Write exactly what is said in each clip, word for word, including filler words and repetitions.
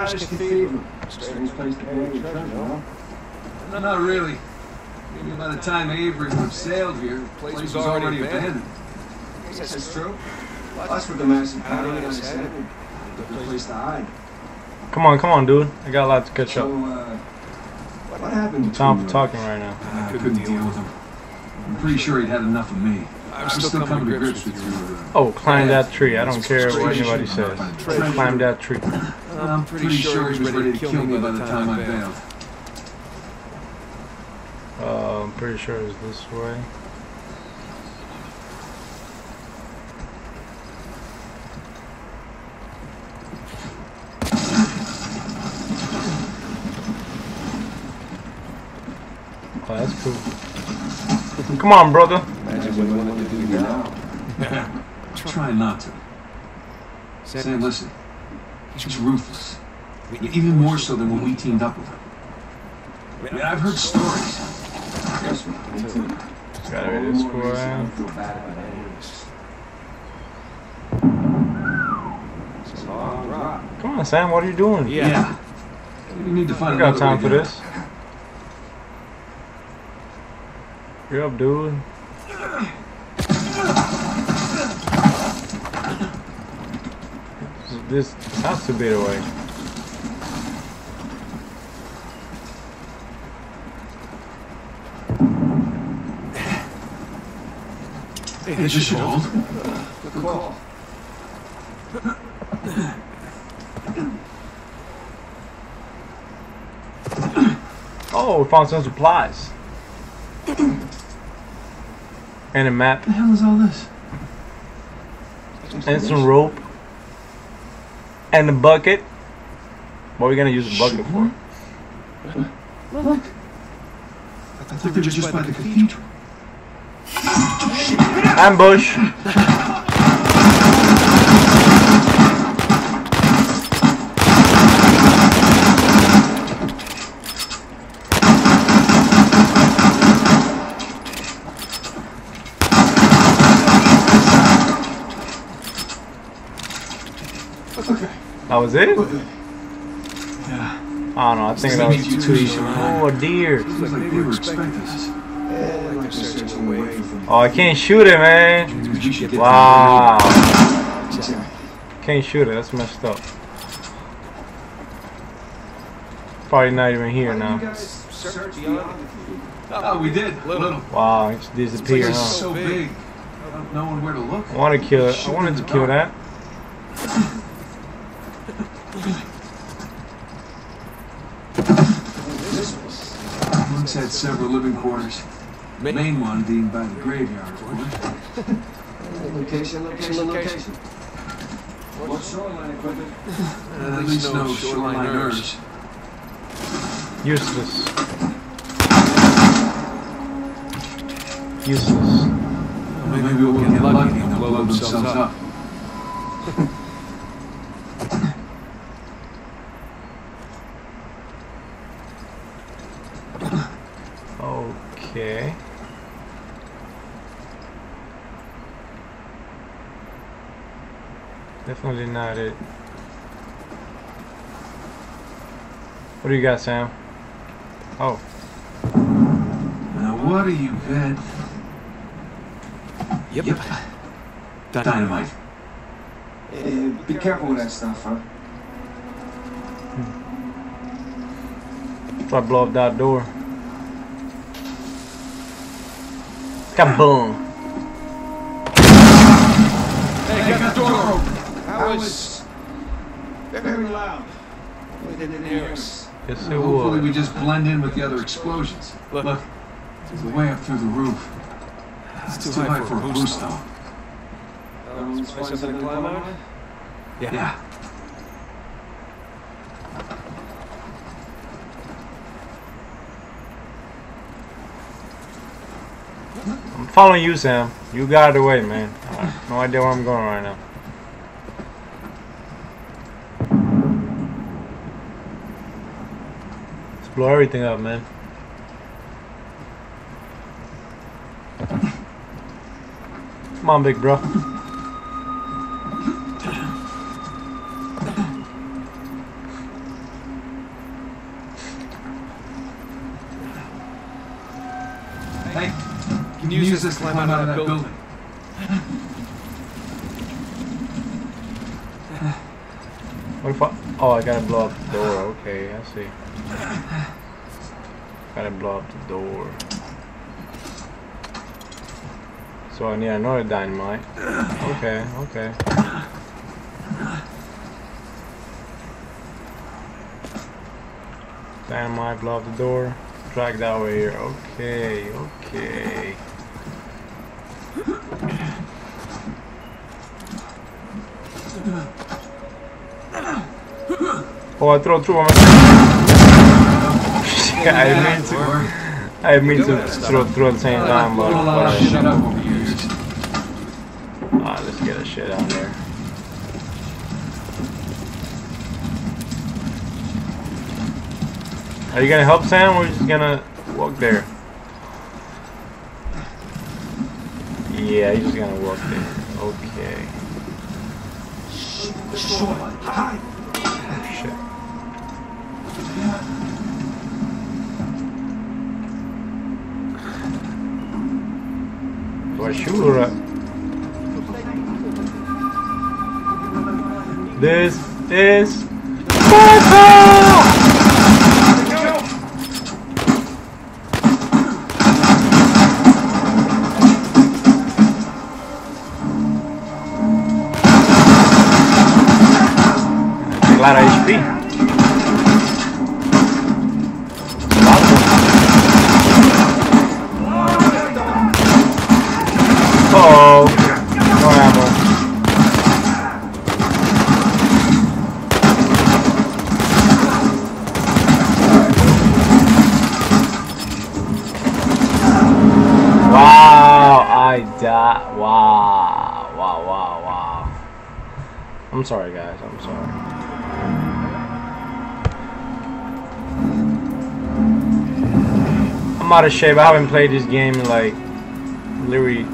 Cathedral. Strange place to bury your treasure, huh? No, not really. Maybe by the time Avery would have sailed here, the place was already abandoned. I guess that's true. Plus, with the massive pattern on his head, a good place to hide. Come on, come on, dude. I got a lot to catch So, up. uh, what happened? Time for talking right now. I couldn't deal with him. I'm pretty sure he'd had enough of me. I'm still, still coming to grips with you. Oh, climb that tree. I don't care what anybody says. Climb that tree. I'm pretty sure he was ready to kill me by the time I bailed. Uh, I'm pretty sure it's this way. Oh, that's cool. Come on, brother. Imagine what you want to do now. Try not to. Sam, listen. He's ruthless. Even more so than when we teamed up with him. I mean, I've heard stories. Trust me, me too. Got it this way. I feel bad about any of this. It's a long drop. Come on, Sam. What are you doing? Yeah. yeah. We need to find I got another time way for down. this. You're up, dude. This has to be the way. Hey, this should hold. Good call. Oh, we found some supplies. And a map. What the hell is all this? And some rope. And a bucket. What are we gonna use the bucket for? Look. I thought they were just by the cathedral. Ambush. That was it? Yeah. I don't know, I think that was too easy. Oh, deer. Seems like they were expecting us. Yeah, like they're searching away from. Oh, I can't shoot it, man. Wow. Can't shoot it, that's messed up. Probably not even here now. Oh, we did. Little. Wow, it's It's disappeared, huh? so big. I don't know where to look. I want to kill it. I wanted to kill that. Once had several living quarters. The main one being by the graveyard, of course. Location, location, location. What shoreline equipment? Uh, at least no shoreliners. Useless. Useless. Maybe we'll get lucky and they'll blow themselves up. Okay. Definitely not it. What do you got, Sam? Oh. Now what are you, vet? Yep. Yep. Dynamite. Hey, be careful with that stuff, huh? Try to blow up that door. Kaboom! Hey, get the door open. That was very loud. We didn't hear us. Yes, it Hopefully we was. just blend in with the other explosions. Look, Look there's a way up through the roof. It's too, too high, high for a boost, though. Um, find something to climb out? Yeah. yeah. I'm following you, Sam. You got it away, man. I have no idea where I'm going right now. Let's blow everything up, man. Come on, big bro. can you use this to climb out of that building? What if I... Oh, I gotta blow up the door. Okay, I see. Gotta blow up the door. So I need another dynamite. Okay, okay. Dynamite, blow up the door. Drag that way here. Okay, okay. Oh, I throw through on my... I didn't mean to. I didn't mean to throw through at the same time, but ah, let's get a shit out there. Are you gonna help Sam, or are you just gonna walk there? Yeah, he's just gonna walk there. Okay. Oh, shit. Do I shoot or what? This is Sparta! A lot of H P. Uh-oh. No ammo. Wow, I died. Wow. Wow, wow, wow. I'm sorry, guys. I'm sorry. I'm out of shape. I haven't played this game in like literally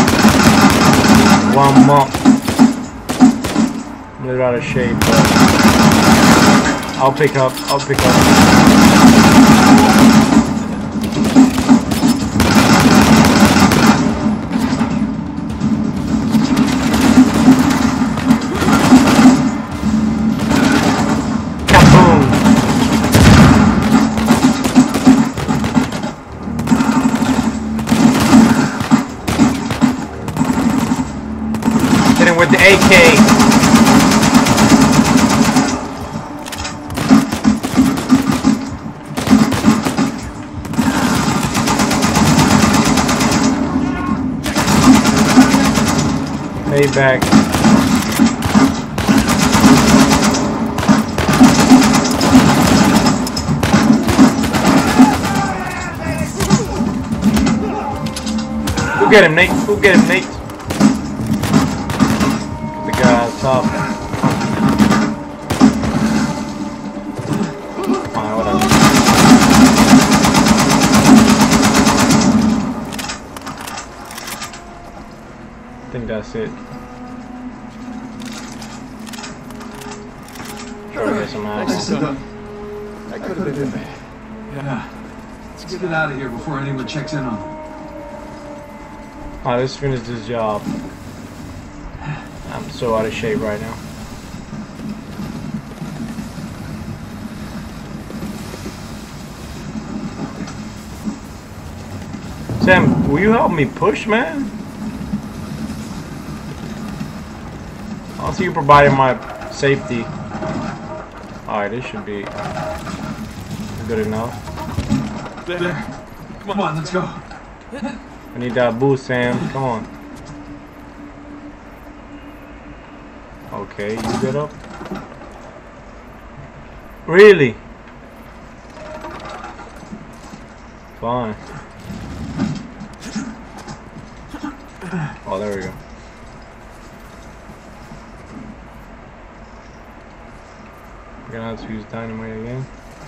one month. I'm a little out of shape, but I'll pick up. I'll pick up. With the A K. Payback. Go get him, Nate. Go get him, Nate. Top. Fine, whatever. I think that's it. Try to get some action. That could have been bad. Yeah. Let's get it out of here before anyone checks in on them. Alright, let's finish this job. I'm so out of shape right now. Sam, will you help me push, man? I'll see you providing my safety. Alright, this should be good enough. There. Come on, let's go. I need that boost, Sam. Come on. Okay, you get up. Really? Fine. Oh, there we go. We're gonna have to use dynamite again.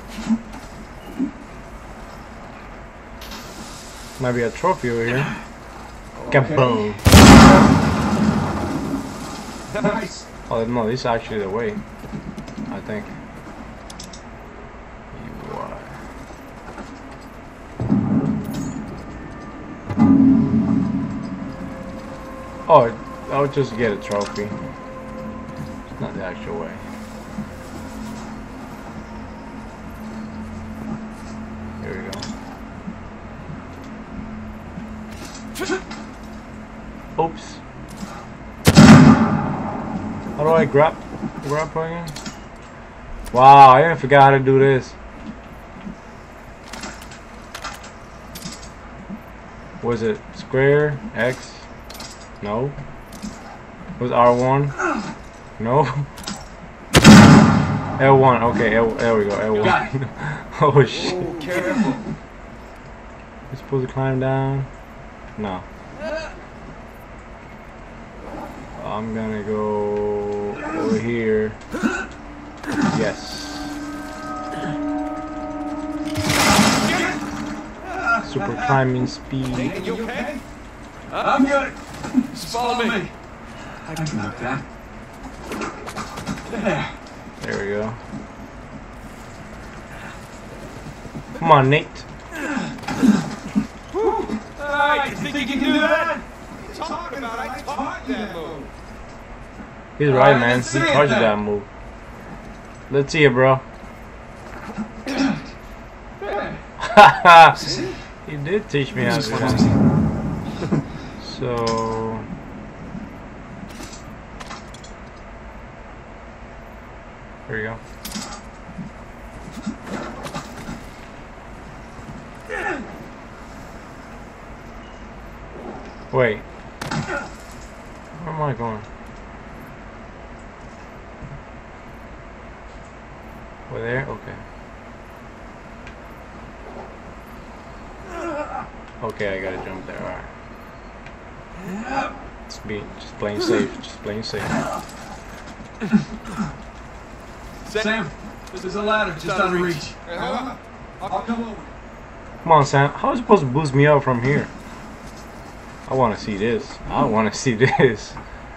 Might be a trophy over here. Kaboom! Nice. Oh no, this is actually the way. I think. You are. Oh, I'll just get a trophy. It's not the actual way. Here we go. Oops. How do I grab grab again? Wow, I even forgot how to do this. Was it square? X? No. Was R one? No. L one. Okay, L, there we go. L one. Oh shit. Oh, careful. You're supposed to climb down? No. I'm gonna go over here. Yes. Super climbing speed. Hey, you okay? I'm good. Just follow me. I can work that. There. There we go. Come on, Nate. Alright, you think you can do that? What are you talking about? I taught you that move. He's right, man. He taught you that move. Let's see it, bro. Haha. He did teach me how to do that. So. There you go. Wait. Where am I going? Over there? Okay. Okay, I gotta jump there. Alright. Just be just playing safe. Just playing safe. Sam, there's a ladder just out of reach. I'll come over. Come on, Sam. How are you supposed to boost me up from here? I want to see this. I want to see this.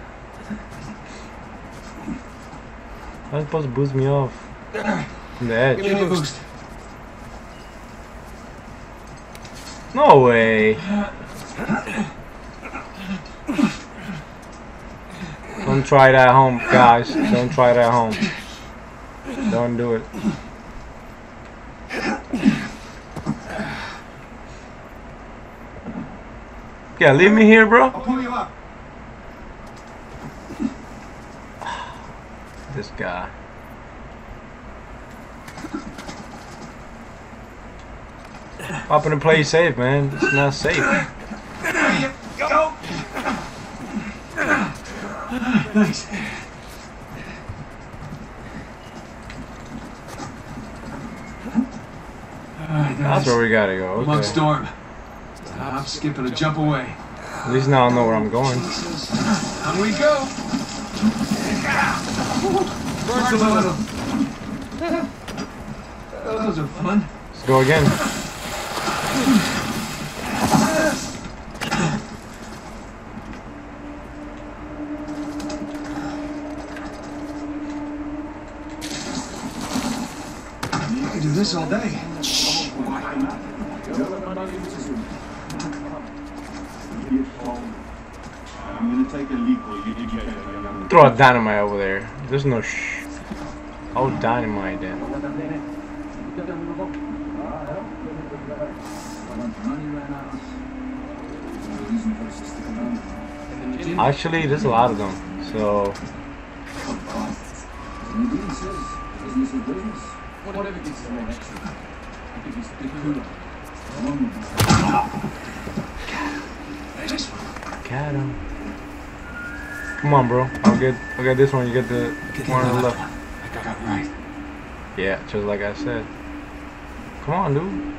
How are you supposed to boost me off from the edge? Give me a boost. No way. Don't try that at home, guys. Don't try that at home. Don't do it. Yeah, leave me here, bro. I'll pull you up. This guy. Popping and play safe, man. It's not safe. There you go. Nice. Alright, That's where we gotta go. Mug Okay. storm. Stop, skip, and a jump away. At least now I know where I'm going. On we go. Burn some of them. Those are fun. Let's go again. You can do this all day. I'm gonna take a leak while you get Throw a dynamite over there. There's no sh. Oh, dynamite then. Actually, there's a lot of them. So. Whatever gets the more extra. I think it's the cooler. Got him. Come on, bro. I'll get. I'll get this one. You get the one on the left. I got it right. Yeah, just like I said. Come on, dude.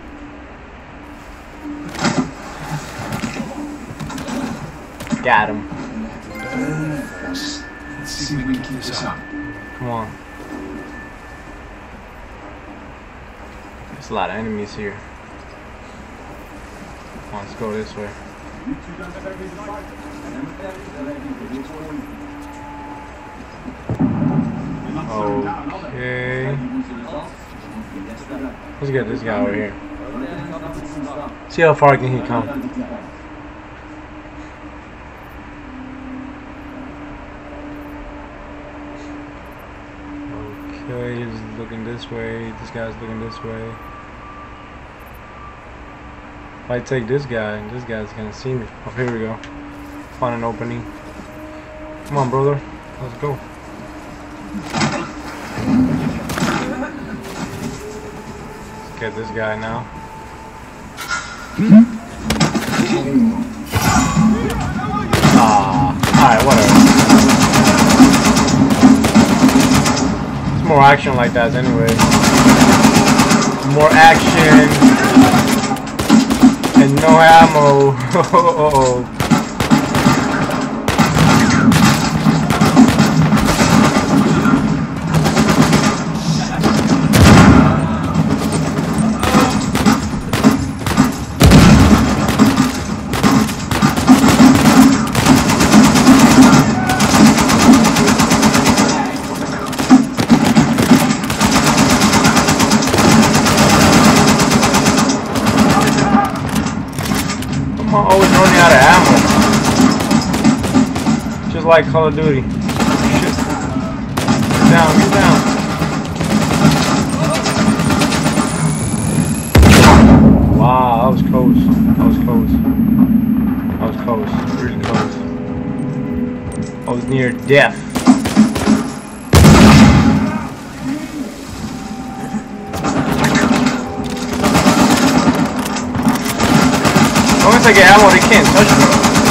Got him. Let's see if we can keep this up. Come on. There's a lot of enemies here. Come on, let's go this way. Okay. Let's get this guy over here. See how far can he come. Okay, he's looking this way. This guy's looking this way. If I take this guy, this guy's gonna see me. Oh, here we go. Find an opening. Come on, brother. Let's go. Let's get this guy now. Ah, alright, whatever. It's more action like that anyway. More action and no ammo. Oh. I'm always running out of ammo. Just like Call of Duty. Shit. Get down, get down. Wow, that was close. That was close. That was close. Really close. I was near death. Once I get ammo, they can't touch me.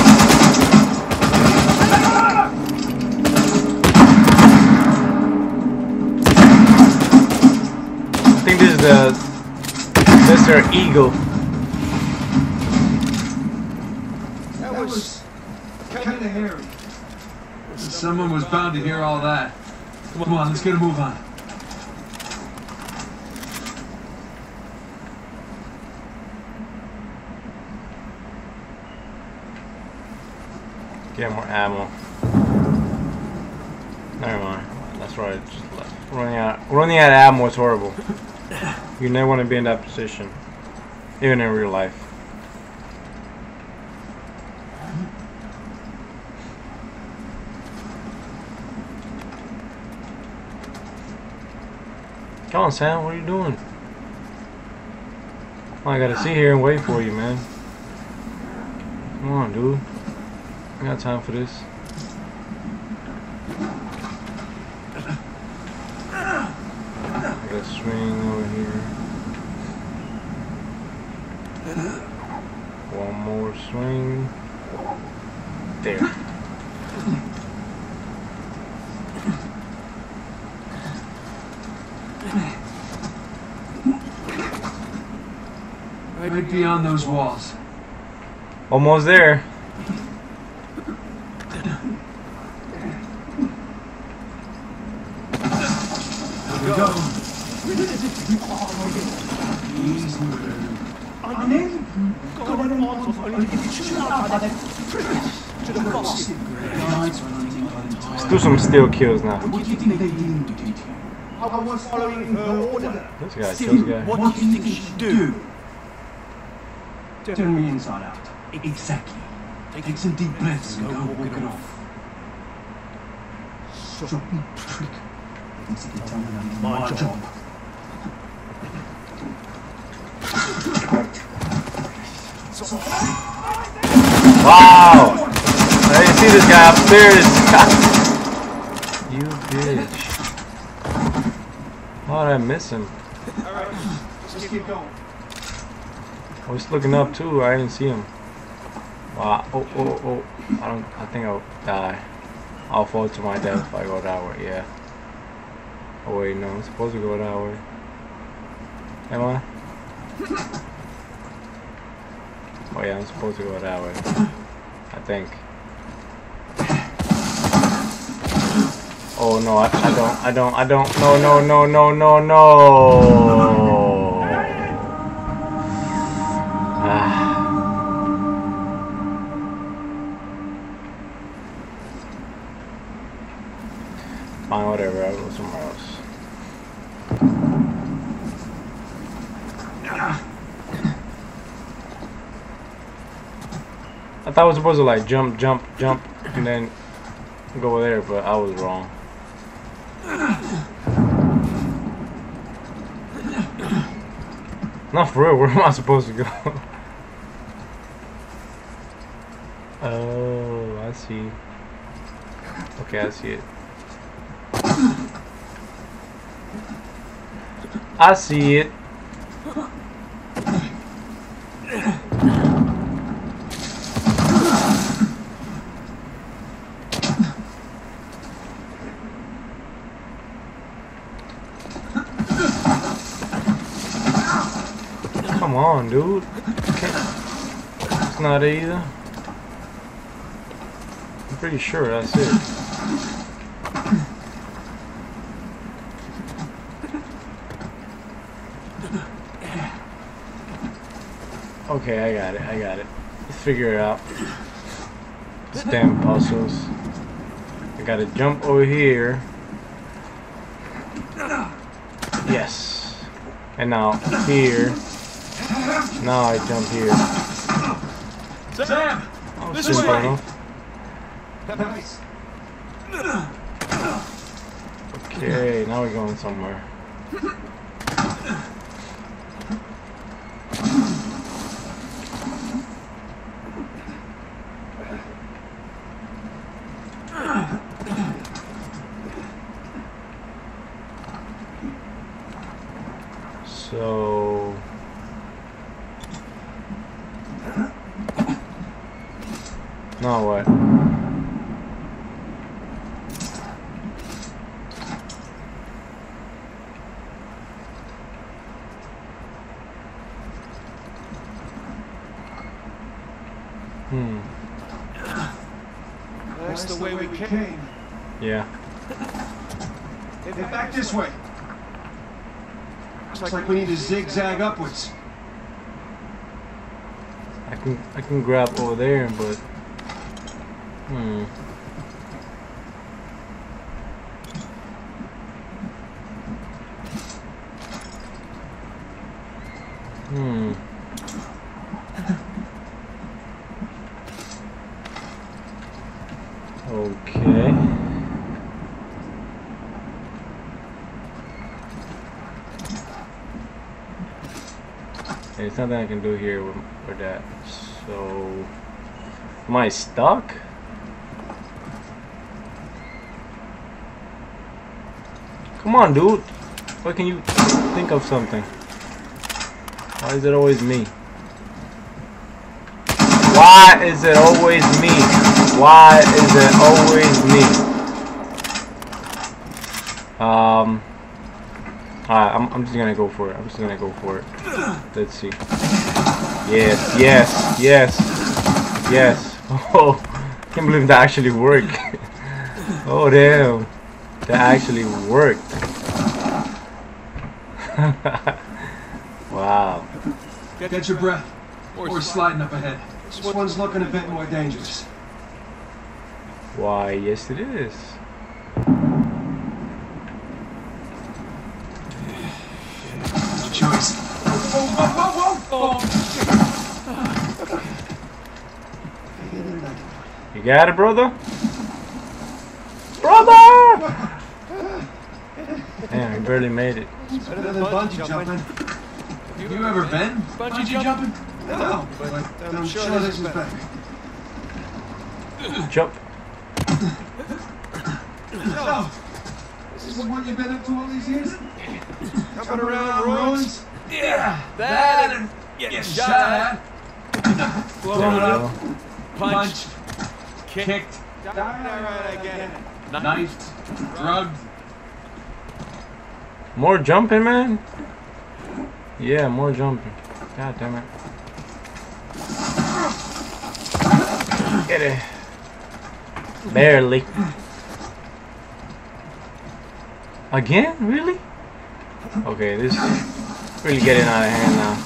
I think this is the Mister Eagle. That was kind of hairy. Someone was bound to hear all that. Come on, let's get a move on. Get more ammo. Never mind. That's right. Just left. Running out. Running out of ammo is horrible. You never want to be in that position, even in real life. Come on, Sam. What are you doing? Well, I gotta sit here and wait for you, man. Come on, dude. I got time for this. I got swing over here. One more swing. There. Right beyond those walls. Almost there. Go. Let's do some steal kills now. What do you think they did? I was following her order. This guy, kill this guy. What do you think she should do? Turn me inside out. Exactly. Take some deep breaths and go walk it off. Stop me, trick. My job. Wow! I didn't see this guy upstairs. You bitch. How did I miss him? Alright, just keep going. I was looking up too. I didn't see him. Wow. Oh, oh, oh. I don't. I think I'll die. I'll fall to my death if I go that way. Yeah. Oh wait, no. I'm supposed to go that way. Am I? Oh yeah, I'm supposed to go that way. I think. Oh no, I, I don't. I don't. I don't. No, no, no, no, no, no. Ah. Fine, whatever. I'll go somewhere else. I thought I was supposed to like jump, jump, jump, and then go there, but I was wrong. Not for real, where am I supposed to go? Oh, I see. Okay, I see it. I see it. Come on, dude. It's not either. I'm pretty sure that's it. Okay, I got it. I got it. Let's figure it out. Stem puzzles. I gotta jump over here. Yes. And now here. Now I jump here. Sam! Oh, This simple way! enough. Nice. Okay, now we're going somewhere. So now what? Hmm. That's the way we came. Yeah. Hey, back this way. Looks like we need to zigzag upwards. I can I can grab over there, but hmm. Hmm. Okay. There's nothing I can do here with, with that. So, am I stuck? Come on, dude. Why can you think of something? Why is it always me? Why is it always me? Why is it always me? Um. Alright, I'm, I'm just gonna go for it. I'm just gonna go for it. Let's see. Yes, yes, yes, yes. Oh, can't believe that actually worked. Oh, damn. That actually worked. Wow. Get your breath. Or sliding up ahead. This one's looking a bit more dangerous. Why, yes it is. Choice. Whoa, whoa, whoa, whoa, whoa. You got it, brother? Brother! Damn, I barely made it. It's better than bungee jumping. Have you ever been bungee jumping? No, but I'm sure this is better. Jump. So, this is what you've been up to all these years? Jumping around roads? Yeah, that and getting shot at, blown up, punched, kicked, Alright, I get it. Knifed, drugged. More jumping, man? Yeah, more jumping. God damn it. Get it. Barely. Again? Really? Okay, this is really getting out of hand now.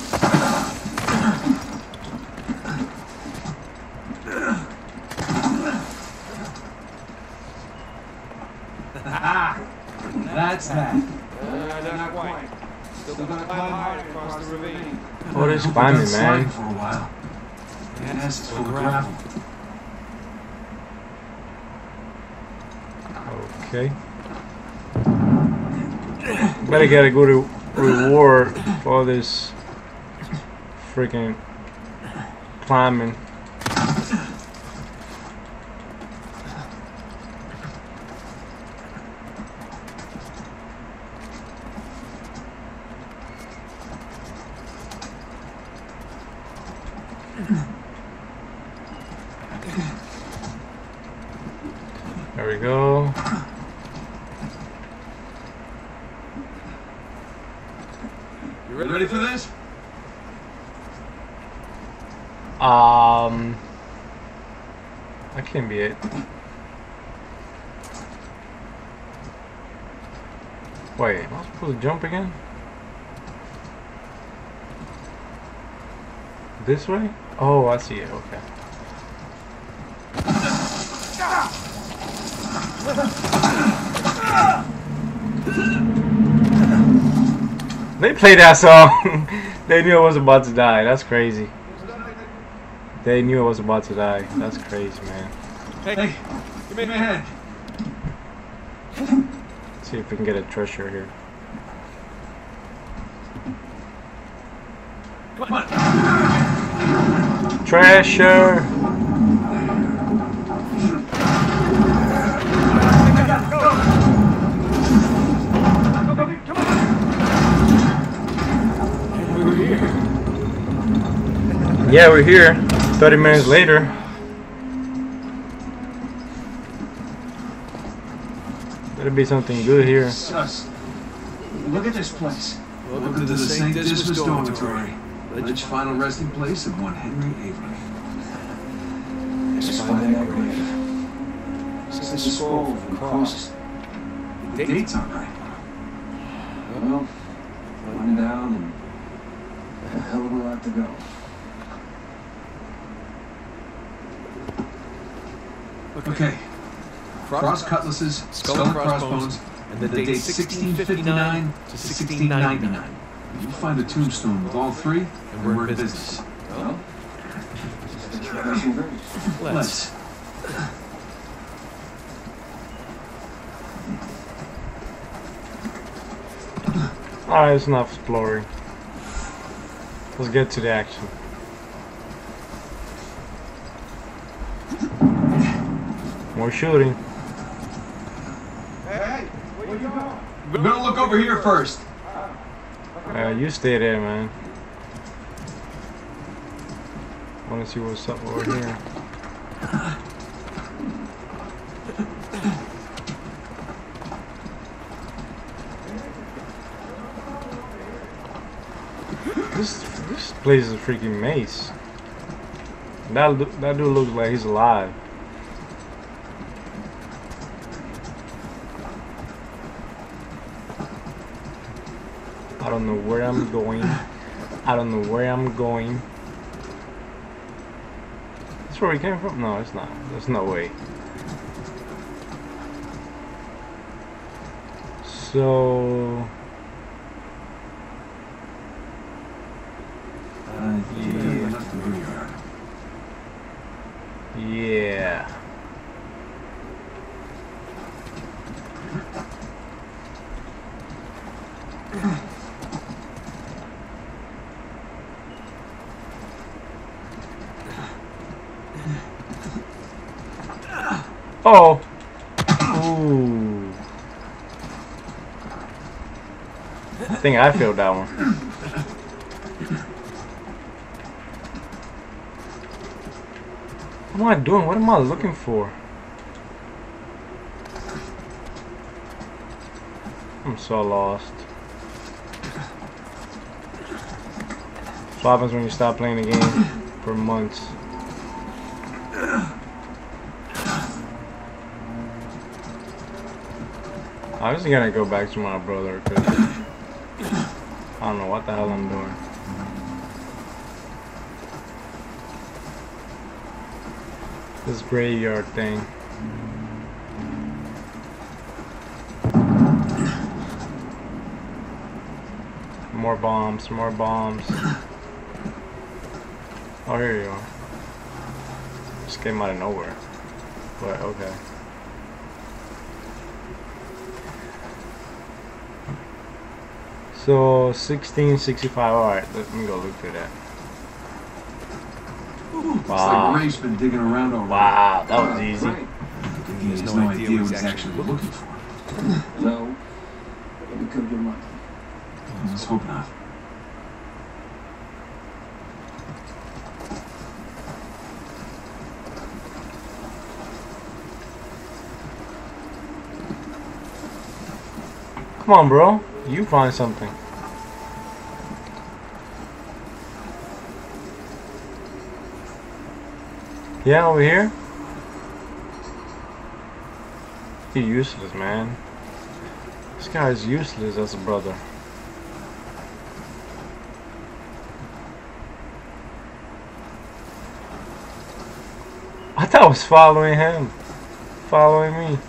That's that. Uh, not quite. Still gonna climb hard across the ravine. What is climbing, Sliding man? for a while. Yes, it's full of gravel. Okay. Better get a good re reward for this freaking climbing. There we go. You ready for this? Um, that can't be it. Wait, am I supposed to jump again? This way? Oh, I see it. Okay. They played that song. They knew I was about to die. That's crazy. They knew I was about to die. That's crazy, man. Hey, give me a hand. Let's see if we can get a treasure here. Come on. Treasure. Yeah, we're here. thirty minutes later. Better be something good here. Sus. Look at this place. Welcome, Welcome to, to the Saint Dismas Dormitory. Alleged final resting place of one Henry Aderli. Let's find that grave. Says a scroll from cross. The date's not right. Well, one down and a hell of a lot to go. Okay. Cross cutlasses, skull and crossbones, and the date sixteen fifty-nine to sixteen ninety-nine. You'll find a tombstone with all three, and we're in business. Well, let's. Alright, it's enough exploring. Let's get to the action. More shooting. Hey, where you going? We're gonna look over here first. Uh, you stay there, man. Wanna see what's up over here. This this place is a freaking maze. That that dude looks like he's alive. I don't know where I'm going. I don't know where I'm going. That's where we came from? No, it's not. There's no way. So... Uh, yeah. Yeah. Oh. Ooh. I think I failed that one. What am I doing? What am I looking for? I'm so lost. That's what happens when you stop playing the game for months. I'm just gonna go back to my brother because I don't know what the hell I'm doing. This graveyard thing. More bombs, more bombs. Oh, here you are. Just came out of nowhere. But okay. So sixteen sixty-five. Alright, let me go look for that. Looks Wow. like Ray's been digging around already. Wow, that was easy. He has no idea what he's actually looking for. No. We could get lucky. Let's hope not. Come on, bro. You find something. Yeah, over here? He's useless, man. This guy is useless as a brother. I thought I was following him. Following me.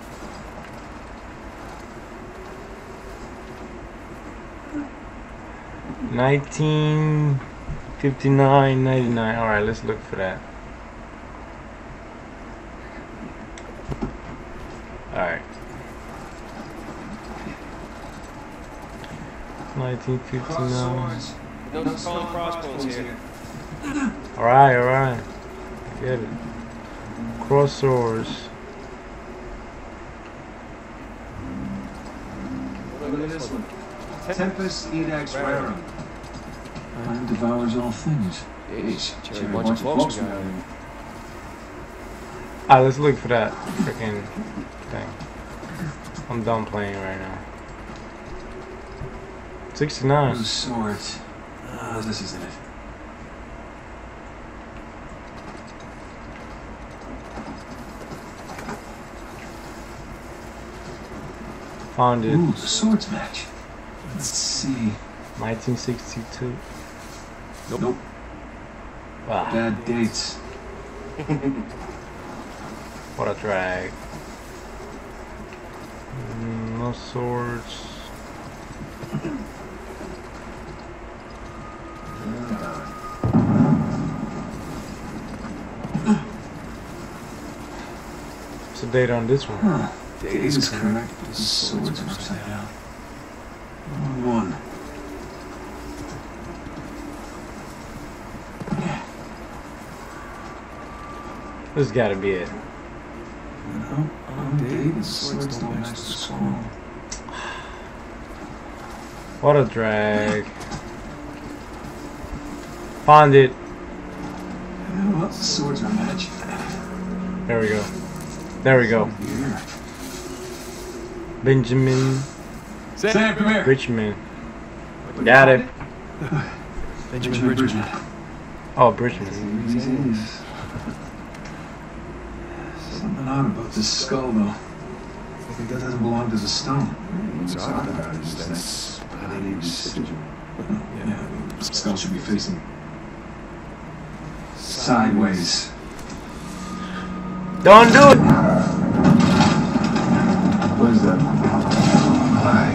nineteen fifty-nine ninety-nine. Alright, let's look for that. Alright. nineteen fifty-nine. No skull and crossbones here. Alright, alright. I get it. Cross swords. Look at this one. Tempest Edax Rerum. Fire devours all things. Jeez, Cherry, Cherry, bunch bunch of of folks folks we we got got here. here. Alright, let's look for that freaking thing. I'm done playing right now. sixty-nine. Those swords. Ah, this isn't it. Found it. Ooh, the swords match. Let's see. nineteen sixty-two. Nope. nope. Wow. Bad dates. What a drag. Mm, no swords. What's the date on this one? Huh. Date is correct, but the swords are upside down. One. This has gotta be it. No, on date, the swords don't match the scroll. What a drag. Found it. Yeah, well, the swords are matched. There we go. There we go. Here. Benjamin Sam, come here. Richmond. Got it. Benjamin Benjamin Bridgman. Oh, Bridgman. These days. Something odd about this skull, though. It doesn't belong to the stone. What's odd about it is that's how they resigil. Yeah, the skull should be facing sideways. Don't do it! What is that? My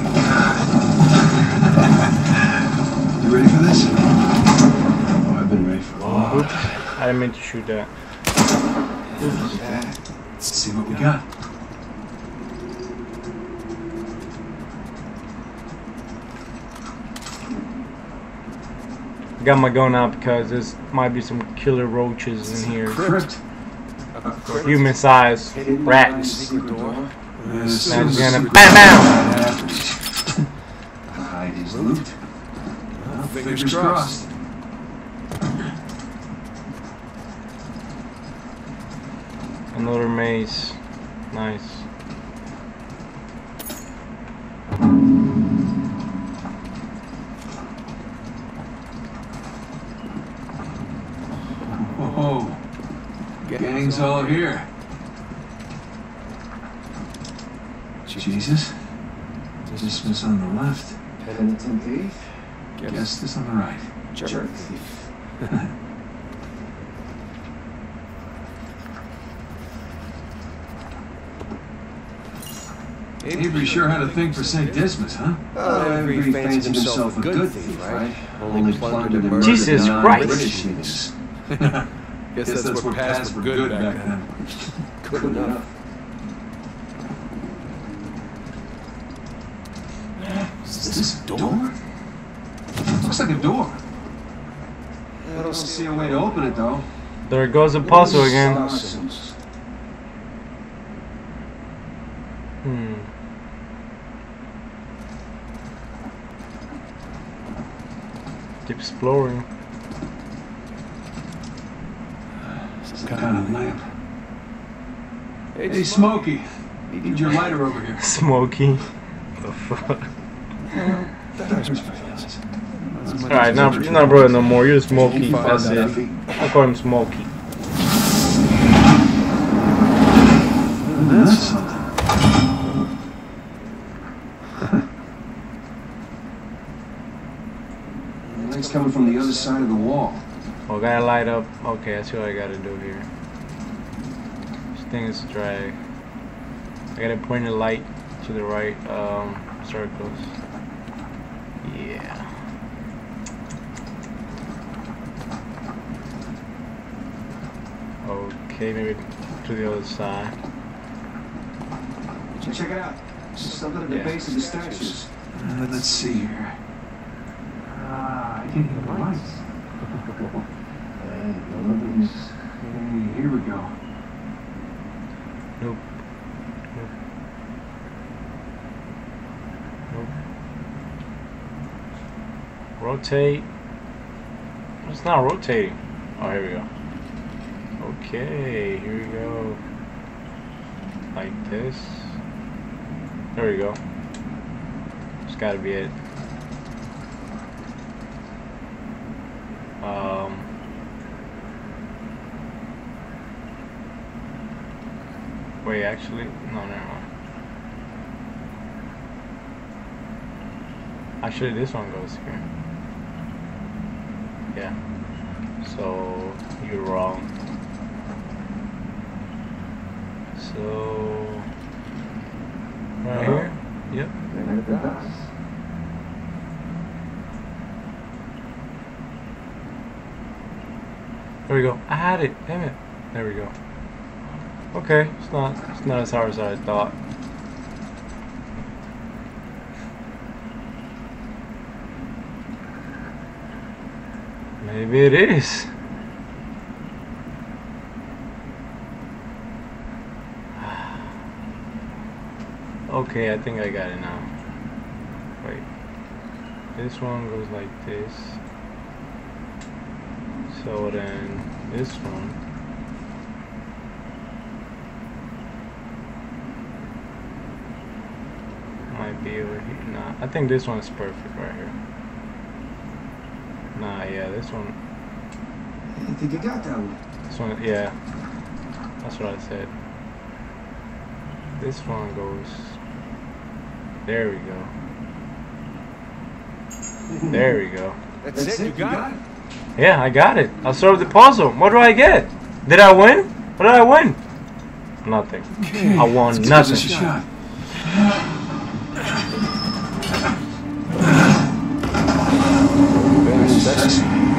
God. You ready for this? Oh, I've been ready for a while. Oops. I didn't mean to shoot that. Oops. Let's see what we got. Got my gun out because there's might be some killer roaches in here. Crypt. Human sized rats. Secret door. Yes, And it's yes. gonna bam bam! Hide his loot. Well, Fingers fingers crossed. crossed. Another maze. Nice. Whoa. Gang's all here. Jesus. Dismiss on the left. Penitent thief? Guess this on the right. Jerk thief. Avery sure had a thing for Saint Dismas, huh? Oh, Avery fancied himself a good thief, right? Only plundered and murdered Jesus non-British Christ. thieves. Guess, Guess that's, what passed for good back then. Good enough. Is this a door? Looks like a door. I don't see a way to open it, though. There goes the puzzle again. Nonsense. Hmm. Keep exploring. Some kind of lamp. Hey, Smokey. Need your lighter over here. Smokey. The fuck? Alright, now you're not brother no more. You're Smokey. That's it. I call him Smokey. That's something. The light's coming from the other side of the wall. Oh, gotta light up. Okay, that's what I gotta do here. This thing is drag. I gotta point the light to the right um, circles. Yeah. Okay, maybe to the other side. Check it out. Something at the Yeah. base of the statues. Uh, let's see here. Ah, I can't get the lights. And nothing's. Hey, here we go. Nope. Nope. Nope. Rotate. It's not rotating. Oh, here we go. Okay, here we go. Like this. There we go. It's gotta be it. Um. Wait, actually, no, never mind. Actually, this one goes here. Yeah. So you're wrong. So right here. Yep. There we go. I had it. Damn it. There we go. Okay, it's not it's not as hard as I thought. Maybe it is. Okay, I think I got it now. Wait. This one goes like this. So then this one. Might be over here. Nah, I think this one's perfect right here. Nah, yeah, this one. I think you got that one. This one, yeah. That's what I said. This one goes. There we go. There we go. That's, That's it, you got it? Yeah, I got it. I solved the puzzle. What do I get? Did I win? What did I win? Nothing. Okay, I won let's give nothing. this a shot. Very sexy.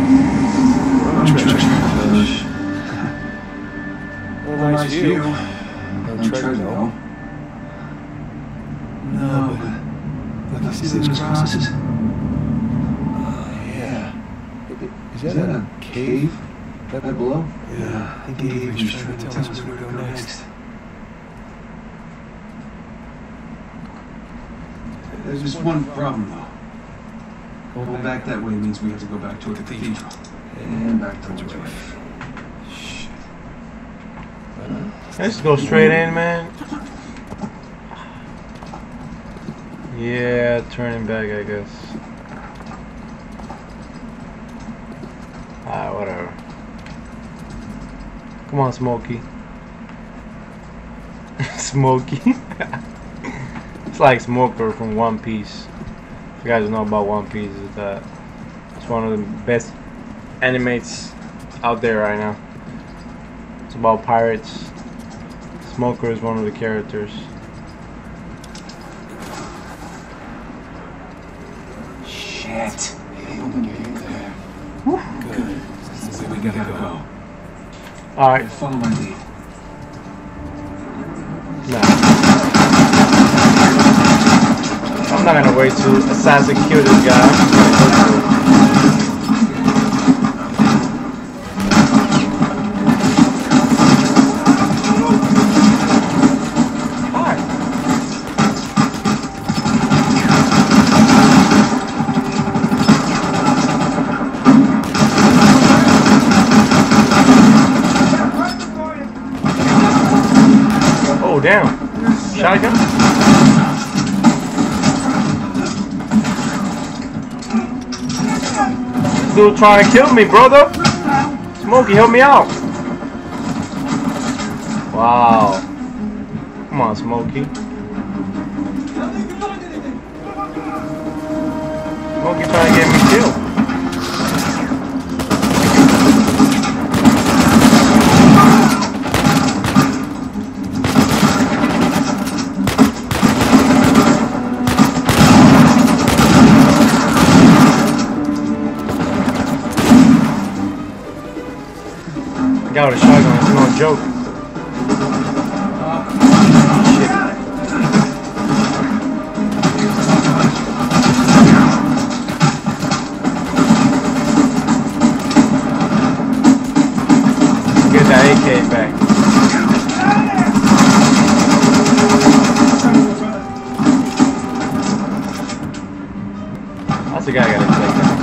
Well, nice view. No treasure, though. No, but look, you see those crosses? Oh, yeah. Is that, Is that a a cave? That below? Yeah, I think Avery was trying to tell us where to go next. There's just one problem, though. Going back that way means we have to go back to the cathedral. And back towards right. Shit. Let's go straight in, man. Yeah, turning back, I guess. Ah, whatever. Come on, Smokey. Smokey. It's like Smoker from One Piece. If you guys know about One Piece, is that it's one of the best animates out there right now. It's about pirates. Smoker is one of the characters. Shit. Hey, open your ear there. Good. That's the way we gotta go. Alright. Follow my lead. Nah. I'm not gonna wait to assassin kill this guy. I'm just gonna go damn. Shotgun? This dude trying to kill me, brother. Smokey, help me out. Wow. Come on, Smokey. Smokey trying to get me killed. Got with a shotgun, it's no joke. Shit. Get that A K back. That's the guy I gotta take down.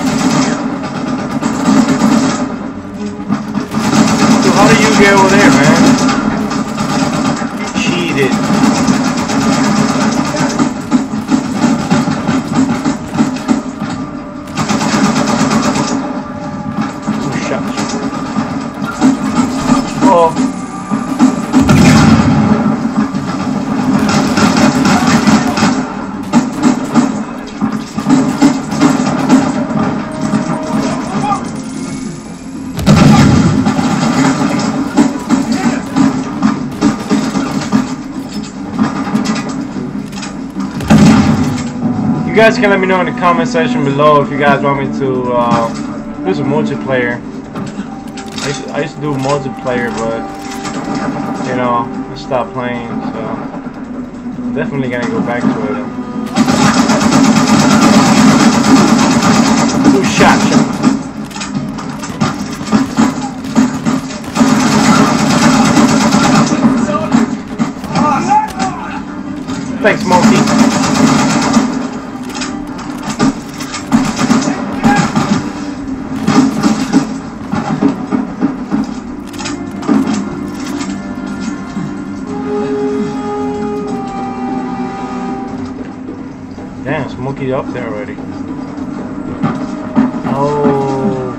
How do you get over there, man? You cheated. Who shot you? Oh. You guys can let me know in the comment section below if you guys want me to uh, do some multiplayer. I used, to, I used to do multiplayer, but you know, I stopped playing, so I'm definitely gonna go back to it. Who shot you? Thanks, Smokey. Damn, Smokey up there already. Oh.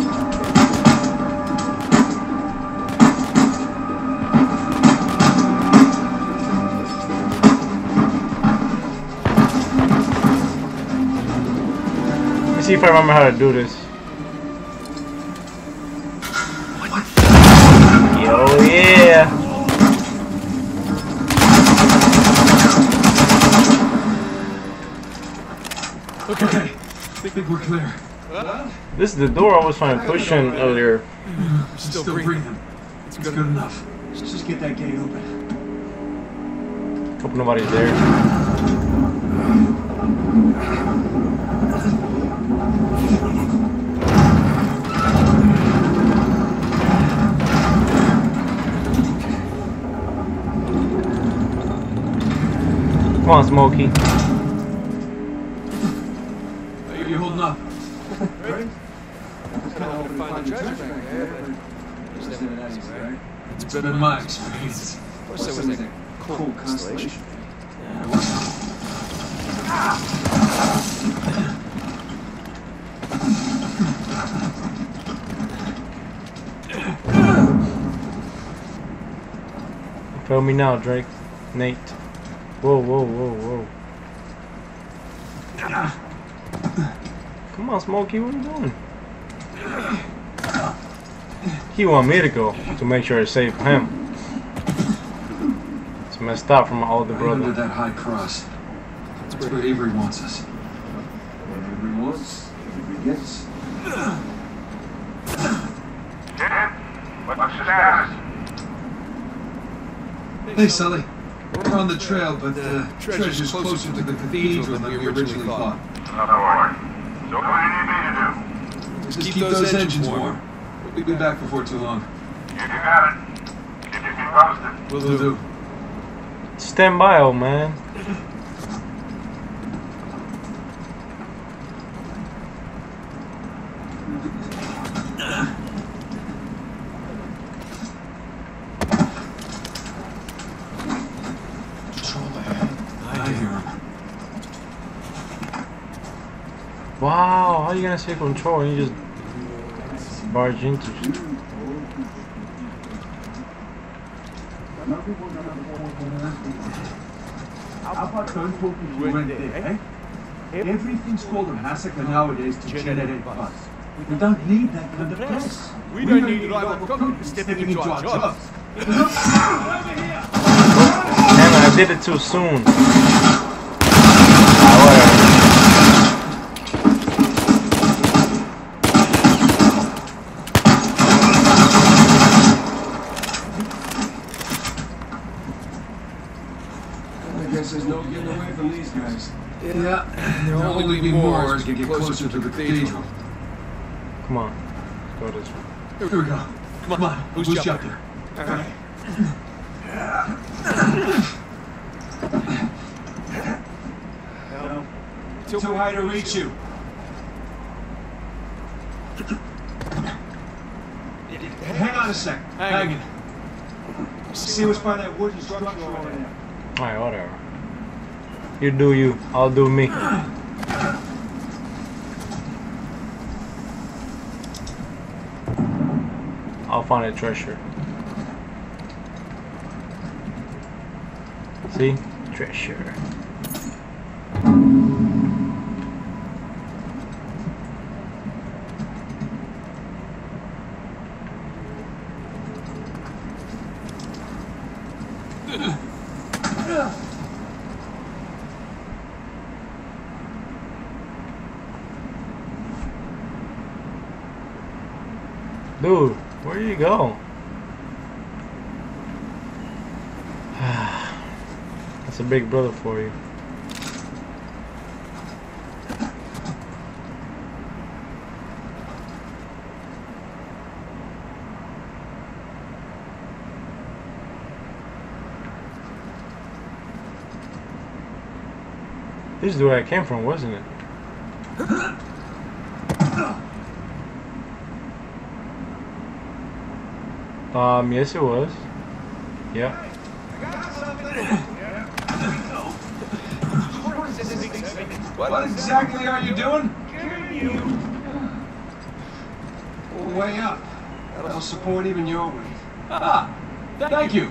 Let me see if I remember how to do this. Yo, yeah. Okay, I think we're clear. This is the door I was trying to push in earlier. Still, Still breathing. It's good, good enough. Let's just get that gate open. Hope nobody's there. Come on, Smokey. You holding up? Ready? It's been my experience. Of course, it was a cool constellation. Tell me now, Drake. Nate. Whoa, whoa, whoa, whoa. Come on, Smokey, what are you doing? He want me to go to make sure it's safe for him. It's messed up from my older brother. Under that high cross. That's where Avery wants us. Whatever Avery wants, Avery gets. Jim, what's the status? Hey, Sully. We're on the trail, but the uh, treasure's closer to the cathedral than we originally thought. Another one. So what do you need me to do? Just keep, keep those, those engines warm. We'll be back before too long. You got it. Keep me posted. Will do. do. Stand by, old man. Wow, how are you gonna say control and you just barge into shit? Everything's called a massacre nowadays to generate buzz. We don't need that kind of press. We don't need to drive a stepping into our jobs. Damn it, I did it too soon. Ah, I guess there's no getting away from these guys. Yeah, there'll only be more as we get closer to the cathedral. come on, let's go this way. Here we go. Come on, who's, who's jumping? All right. No. Too, Too high to reach you. Hang on a sec. Hang it. See what's by that wooden structure over there. Alright, whatever. You do you, I'll do me. I'll find a treasure. See? Treasure. Dude, where do you go? That's a big brother for you. This is where I came from, wasn't it? Um, yes it was. Yeah. What exactly are you doing? Way up. That'll support even your weight. Ah, thank you.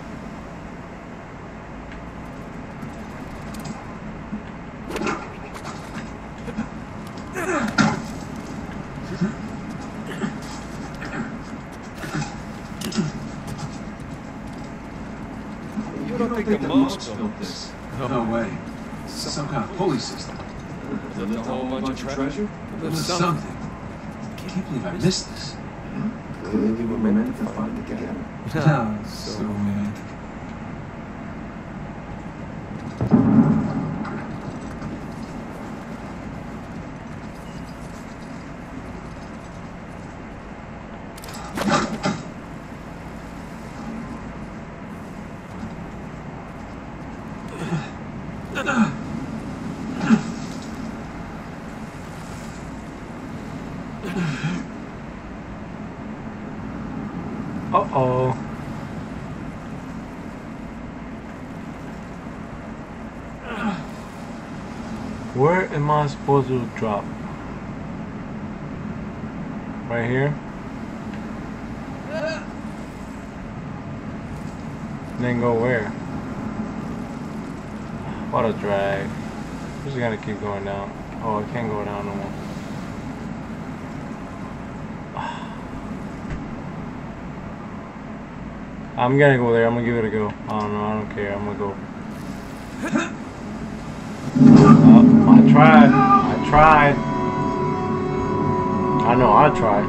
You don't think the monks built this? No way. Some kind of pulley system. Built a whole bunch of treasure? There's something. I can't believe I missed this. Clearly we were meant to find together. Ah, so romantic. Uh-oh. Where am I supposed to drop? Right here? Then go where? What a drag. I'm just gonna keep going down. Oh, I can't go down no more. I'm gonna go there. I'm gonna give it a go. I don't know. I don't care. I'm gonna go. Oh, I tried. I tried. I know. I tried.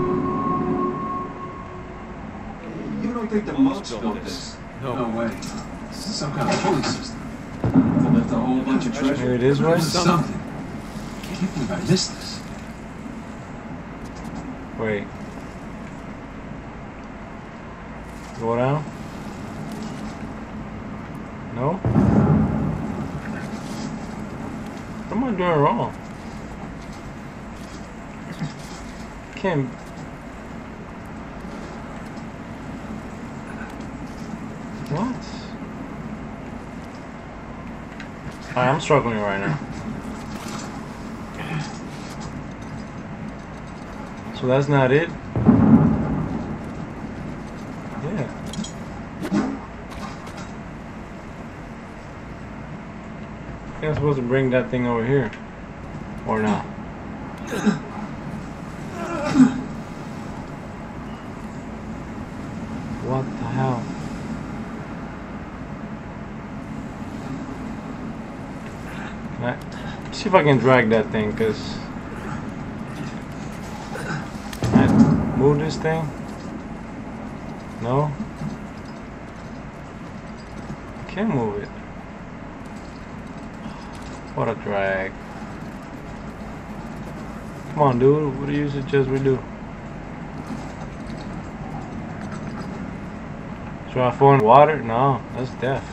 You don't think the monks built this? No way. Some kind of pulley system. They left a whole bunch of treasure. Maybe it is right. There's something. I can't believe I missed this. Wait. Go down? No? What am I doing wrong? Can't. What? Alright, I'm struggling right now. So that's not it? Yeah. I think I'm supposed to bring that thing over here. Or not? What the hell? Can I see if I can drag that thing, cause can I move this thing? No? I can't move it. What a drag. Come on, dude. What do you suggest we do? Try phone water? No, that's death.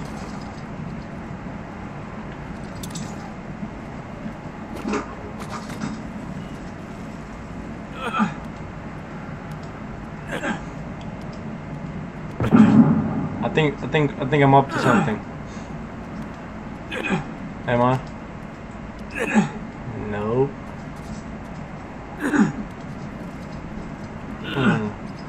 I think I think I think I'm up to something. Am I? No. Hmm.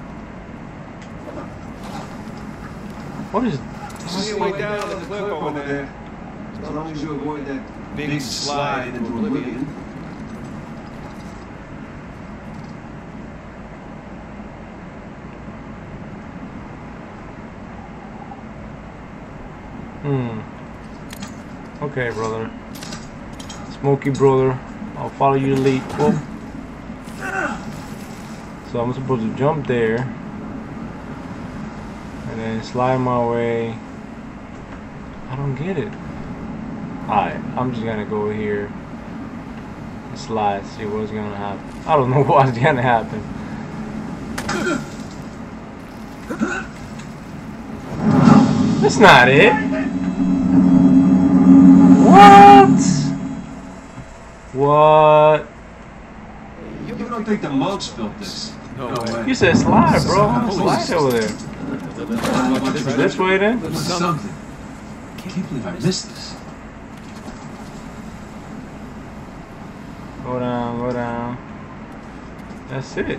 What is? See your way down the cliff over there. As long as you avoid that Big slide into oblivion. Hmm. Okay, brother. Smoky brother. I'll follow you to lead. Whoa. So I'm supposed to jump there. And then slide my way. I don't get it. Alright, I'm just gonna go here. And slide, see what's gonna happen. I don't know what's gonna happen. That's not it. What? What? You don't think the monks built this? No way. You said slide, bro. Slide over there. Is it this way then? There's something. I can't believe I missed this. Go down, go down. That's it.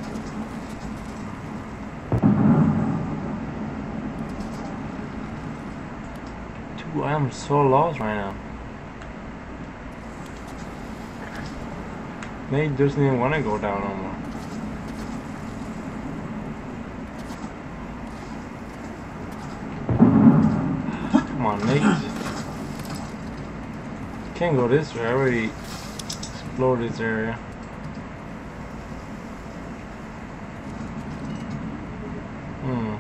Dude, I'm so lost right now. Nate doesn't even want to go down no more. Come on, Nate. Can't go this way. I already explored this area. Hmm.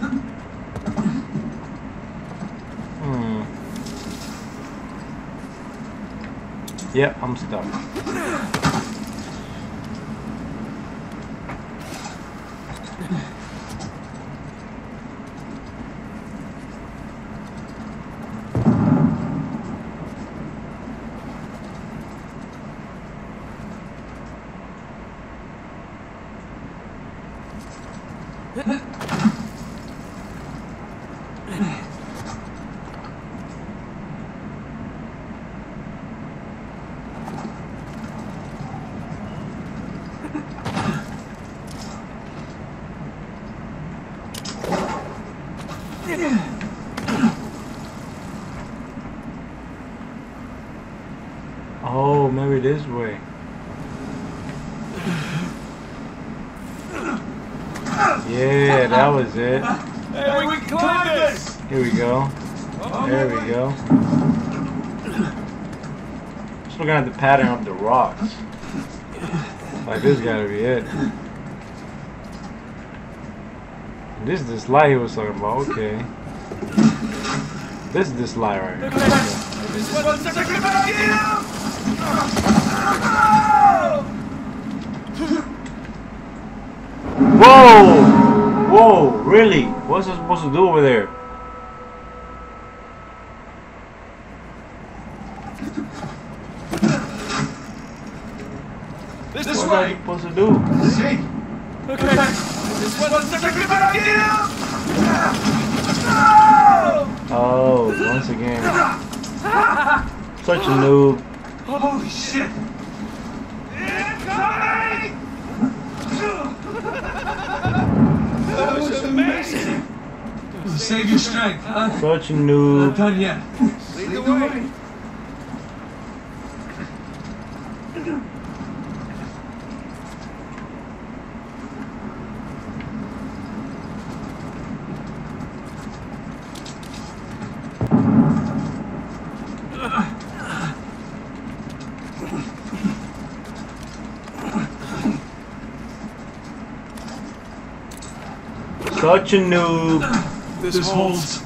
Hmm. Yep, I'm stuck. Oh, maybe this way. Yeah, that was it. Hey, we can climb this! Here we go. There we go. Just looking at the pattern of the rocks. Like, this gotta be it. This is the slide he was talking about, okay. This is the slide right here. This one's the second back in! Whoa! Whoa, really? What's I supposed to do over there? This, What's this I way! supposed to do? See? Okay. This one's the second back in! Oh, once again. Such a noob. Holy shit! Incoming! Save your strength, huh? Such a Not noob. done yet. Lead the way. Such a noob. This, this holds.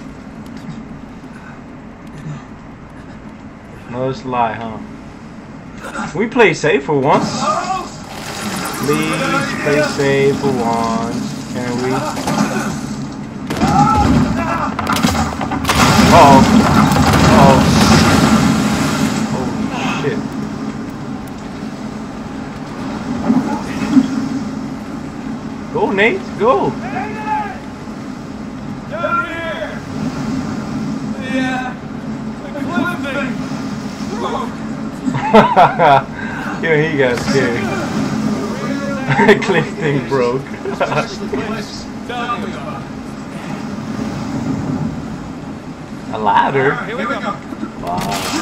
No, it's a lie, huh? We play safe for once. Please play safe for once. Can we? Uh oh. Oh. Holy shit. Go, Nate. Go. Down here. Yeah. The cliff thing. Yeah, he got scared. Cliff thing broke. A ladder? Here we go. Wow.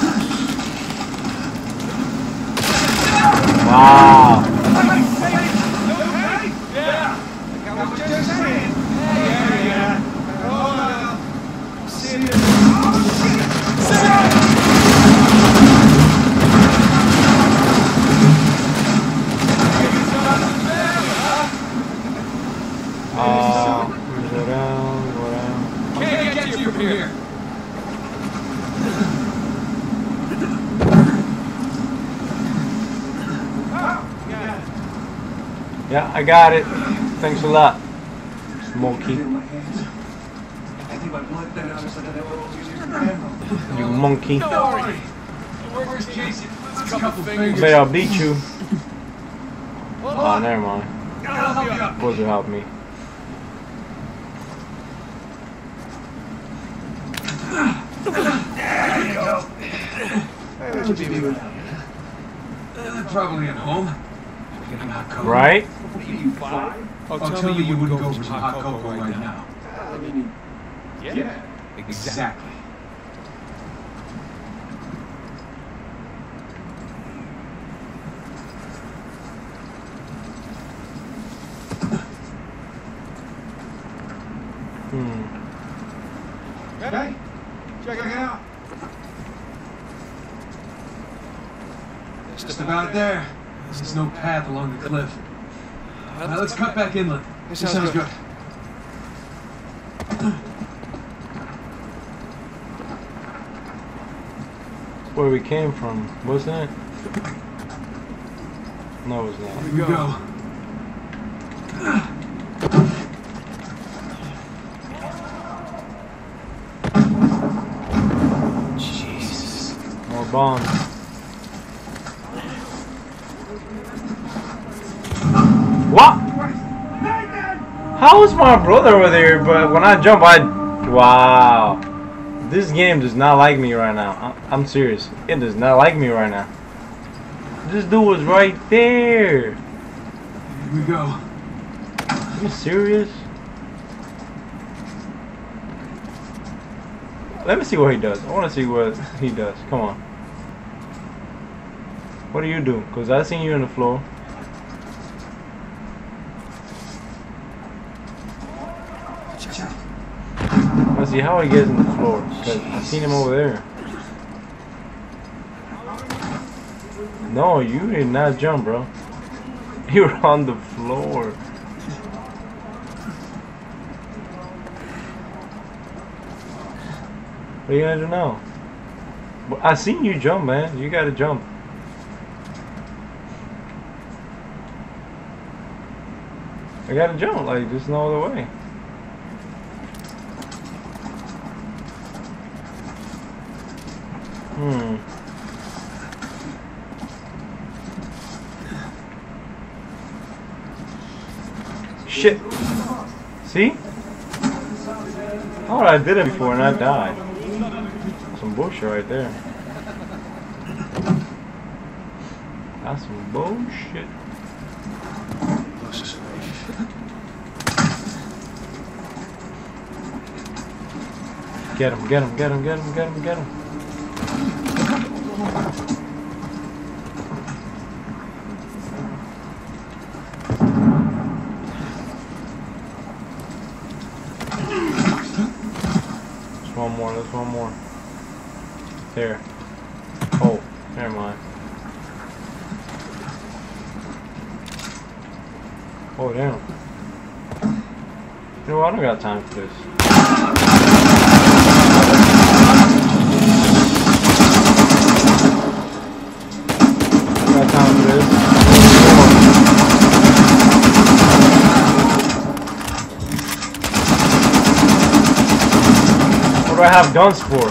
Wow. Yeah. I was just saying. Yeah, yeah. Oh, see you. Uh, go down, go down. Can't get you from here. Yeah, I got it. Thanks a lot, Smokey. You monkey. Don't worry. Where's Casey? Let's couple fingers. Maybe I'll beat you. Hold Oh, on. never mind. I'll help you up. Supposed to help me. There you go. Where would you be with that? Uh, probably at home. Getting hot cocoa. Right? Oh, tell, me you wouldn't go for some hot cocoa right now. I mean, Yeah, exactly. Hmm. Hey, check it out. Just about there. There's no path along the cliff. Now let's cut back inland. This This sounds sounds good. good. Where we came from, wasn't it? No, it's not. Here we go. Jesus. More bombs. What? How is my brother over there? But when I jump, I wow. This game does not like me right now. I- I'm serious. It does not like me right now. This dude was right there. Here we go. Are you serious? Let me see what he does. I want to see what he does. Come on. What do you do? Because I seen you on the floor. Let's see how he gets on the floor. Because I seen him over there. No, you did not jump, bro. You're on the floor. What are you gonna do now? But I seen you jump, man. You gotta jump. I gotta jump. Like, there's no other way. Hmm. Shit. See? Oh, I did it before and I died. Some bullshit right there. That's some bullshit. Get him, get him, get him, get him, get him, get him. There's one more, there's one more. There. Oh, never mind. Oh, damn. You know what? I don't got time for this. I got time for this. What do I have guns for?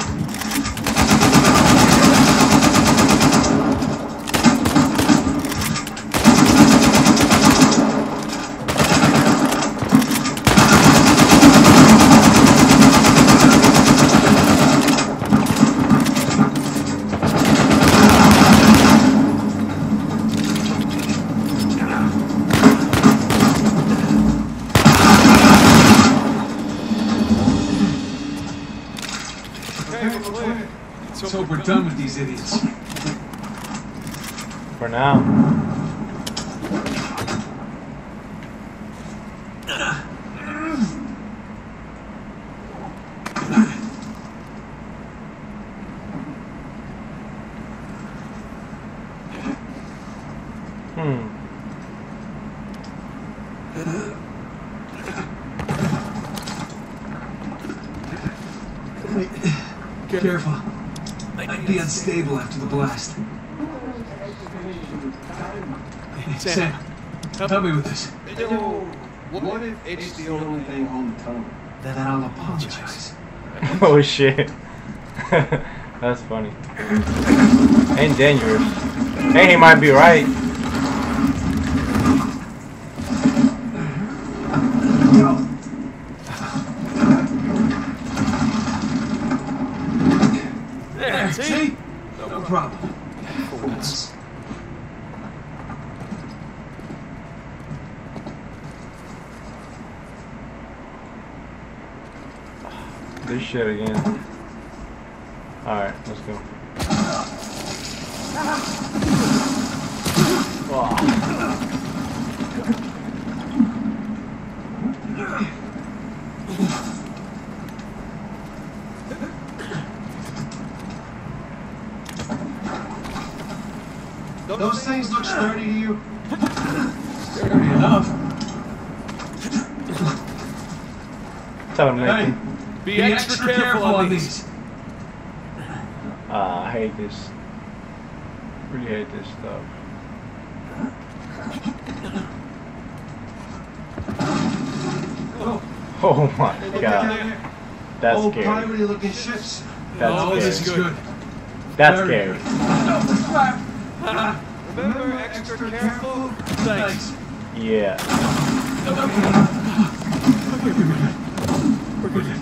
Let's hope we're done with these idiots. For now. Hmm. Careful. Might be unstable after the blast. Sam, help me with this. What if it's the only thing on the tongue? Then I'll apologize. Oh shit. That's funny. And dangerous. And he might be right. There, see? No problem. This shit again. Alright, let's go. Oh. Those things look sturdy to you? Sturdy enough. Tell him, Hey, Nathan. be, be extra, extra careful, careful on these. Ah, I hate this. Really hate this stuff. Oh my god. That's Old scary. piratey looking ships. That's oh, this is scary. good. That's Very scary. good. Remember, extra careful? Thanks. Yeah. We're good.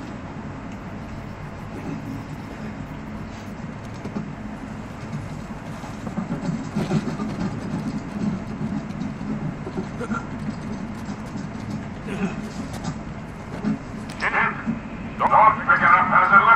Dog's picking up. How's it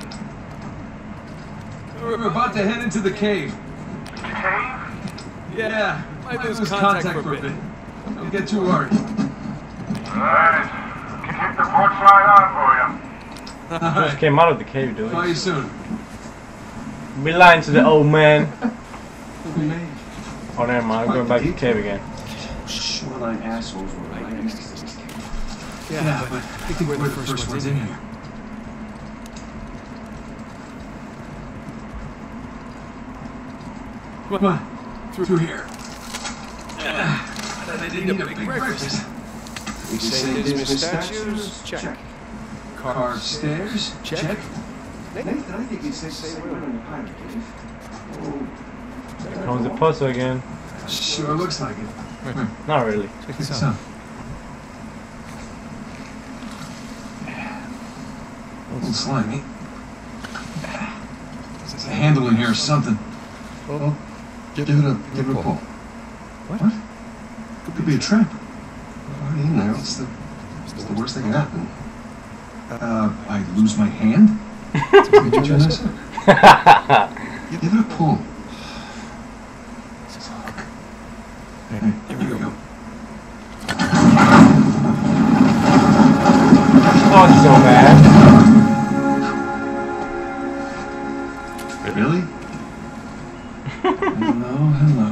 looking? We're about to head into the cave. Cave? Yeah, Might might lose lose contact contact for a bit. Don't get too worried. Alright. Keep the porch light on for you. Just Alright, came out of the cave, dude. call you soon. Be lying to the old man. Man, Oh, never mind. I'm going back to the cave again. shoreline assholes were right next to this cave. Yeah, but I think we're the first ones in here. Come on, through here. I need a big breakfast. We say Disney statues? Check. Carved stairs? Check. Nathan, I think it's safe to say we're in the pirate cave. Oh, Here comes the puzzle again. Sure looks like it. Not really. Check this out. A little slimy. There's a handle in here or something. well, give it a give it a pull. What? Could be a trap. Already in there. What's the what's the worst that can happen? Uh, I lose my hand? Give it a pull. Hey, here we go. Oh, so bad. Really? Hello, hello.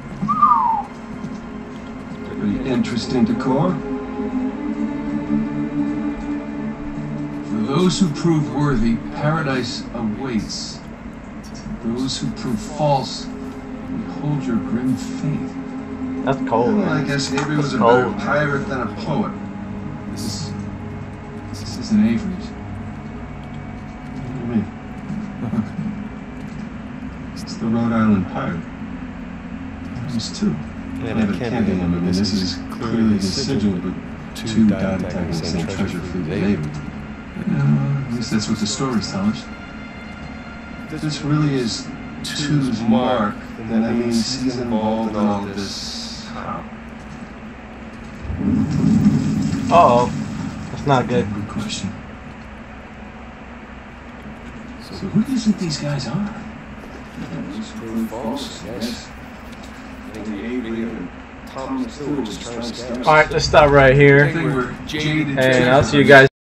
Pretty interesting decor. For those who prove worthy, paradise awaits. Those who prove false, behold your grim fate. That's cold, Well, man. I guess Avery was a Cold. better pirate than a poet. This, this isn't Avery's. What do you mean? It's the Rhode Island pirate. There's two. Yeah, Yeah, but it can't be him. I mean, this is clearly his sigil, but two dotted tagging the same treasure fleet as Avery. Yeah, at least that's what the stories tell us. If this really is two's mark, then that means he's involved in all this. How? Uh-oh. That's not good. Good question. So who do you think these guys are? Prove false, yes. I think Avery and Thomas Stewart just trying to scam us. Alright, let's stop right here. I think we're jaded. And I'll see you guys.